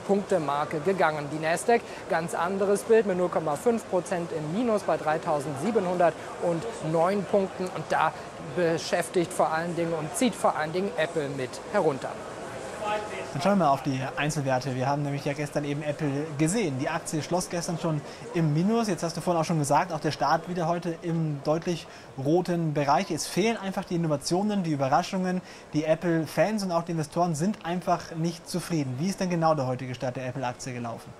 Punkte-Marke gegangen. Die Nasdaq, ganz anderes Bild mit 0,5% im Minus bei 3.709 Punkten. Und da beschäftigt vor allen Dingen und zieht vor allen Dingen Apple mit herunter. Dann schauen wir mal auf die Einzelwerte. Wir haben nämlich ja gestern eben Apple gesehen. Die Aktie schloss gestern schon im Minus. Jetzt hast du vorhin auch schon gesagt, auch der Start wieder heute im deutlich roten Bereich. Es fehlen einfach die Innovationen, die Überraschungen. Die Apple-Fans und auch die Investoren sind einfach nicht zufrieden. Wie ist denn genau der heutige Start der Apple-Aktie gelaufen?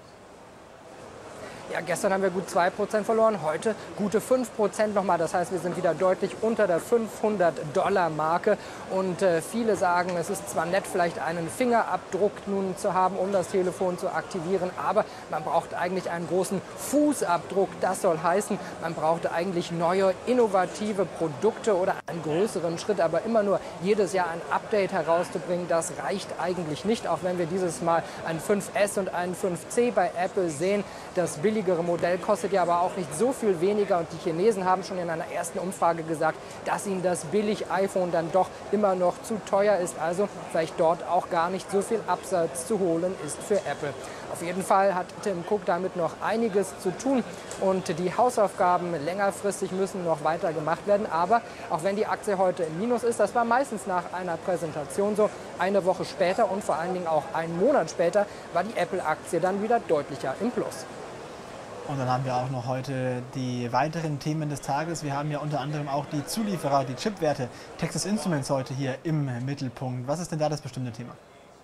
Ja, gestern haben wir gut 2% verloren, heute gute 5% nochmal. Das heißt, wir sind wieder deutlich unter der $500-Marke. Und viele sagen, es ist zwar nett, vielleicht einen Fingerabdruck nun zu haben, um das Telefon zu aktivieren, aber man braucht eigentlich einen großen Fußabdruck. Das soll heißen, man braucht eigentlich neue, innovative Produkte oder einen größeren Schritt. Aber immer nur jedes Jahr ein Update herauszubringen, das reicht eigentlich nicht. Auch wenn wir dieses Mal ein 5S und einen 5C bei Apple sehen. Das billigere Modell kostet ja aber auch nicht so viel weniger. Und die Chinesen haben schon in einer ersten Umfrage gesagt, dass ihnen das Billig-iPhone dann doch immer noch zu teuer ist. Also vielleicht dort auch gar nicht so viel Absatz zu holen ist für Apple. Auf jeden Fall hat Tim Cook damit noch einiges zu tun. Und die Hausaufgaben längerfristig müssen noch weiter gemacht werden. Aber auch wenn die Aktie heute im Minus ist, das war meistens nach einer Präsentation so, eine Woche später und vor allen Dingen auch einen Monat später war die Apple-Aktie dann wieder deutlicher im Plus. Und dann haben wir auch noch heute die weiteren Themen des Tages. Wir haben ja unter anderem auch die Zulieferer, die Chipwerte. Texas Instruments heute hier im Mittelpunkt. Was ist denn da das bestimmte Thema?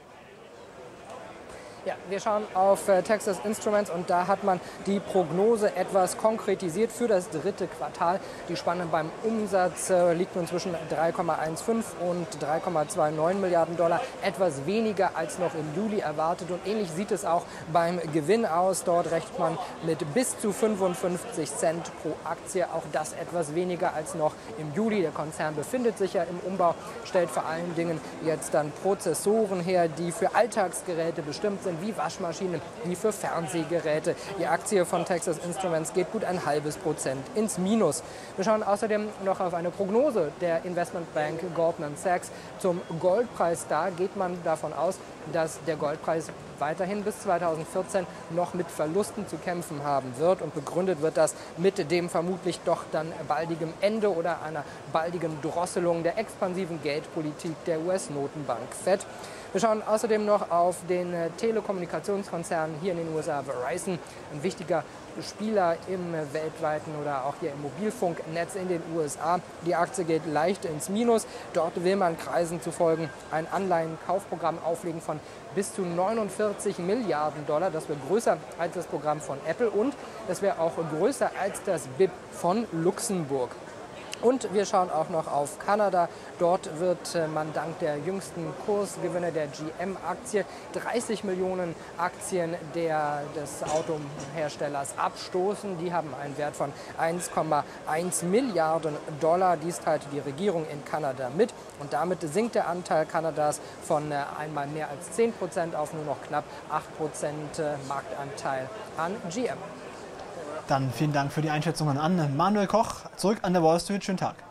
Ja, wir schauen auf Texas Instruments und da hat man die Prognose etwas konkretisiert für das dritte Quartal. Die Spanne beim Umsatz liegt nun zwischen 3,15 und 3,29 Milliarden Dollar, etwas weniger als noch im Juli erwartet. Und ähnlich sieht es auch beim Gewinn aus. Dort rechnet man mit bis zu 55 Cent pro Aktie, auch das etwas weniger als noch im Juli. Der Konzern befindet sich ja im Umbau, stellt vor allen Dingen jetzt dann Prozessoren her, die für Alltagsgeräte bestimmt sind, wie Waschmaschinen, wie für Fernsehgeräte. Die Aktie von Texas Instruments geht gut 0,5% ins Minus. Wir schauen außerdem noch auf eine Prognose der Investmentbank Goldman Sachs zum Goldpreis. Da geht man davon aus, dass der Goldpreis weiterhin bis 2014 noch mit Verlusten zu kämpfen haben wird. Und begründet wird das mit dem vermutlich doch dann baldigen Ende oder einer baldigen Drosselung der expansiven Geldpolitik der US-Notenbank Fed. Wir schauen außerdem noch auf den Telekommunikationskonzern hier in den USA, Verizon, ein wichtiger Spieler im weltweiten oder auch hier im Mobilfunknetz in den USA. Die Aktie geht leicht ins Minus. Dort will man Kreisen zufolge ein Anleihenkaufprogramm auflegen von bis zu 49 Milliarden Dollar. Das wäre größer als das Programm von Apple und das wäre auch größer als das BIP von Luxemburg. Und wir schauen auch noch auf Kanada. Dort wird man dank der jüngsten Kursgewinne der GM-Aktie 30 Millionen Aktien des Autoherstellers abstoßen. Die haben einen Wert von 1,1 Milliarden Dollar. Dies teilte die Regierung in Kanada mit. Und damit sinkt der Anteil Kanadas von einmal mehr als 10% auf nur noch knapp 8% Marktanteil an GM. Dann vielen Dank für die Einschätzungen an Manuel Koch. Zurück an der Wall Street. Schönen Tag.